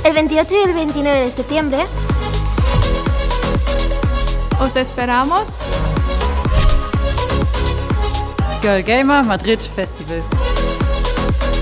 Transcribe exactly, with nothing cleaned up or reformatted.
El veintiocho y el veintinueve de septiembre. Os esperamos. Girl Gamer Madrid Festival.